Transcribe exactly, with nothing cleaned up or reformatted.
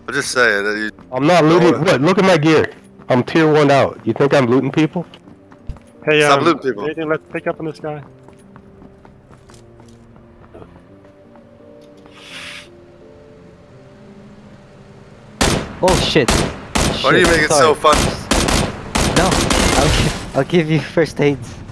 I'm just saying that you. I'm not looting. What? Look at my gear. I'm tier one out. You think I'm looting people? Hey, Stop um, looting people. anything let's pick up on this guy? Oh shit. Why do you Shit, make it sorry. so fun? No, I'll, I'll give you first aids.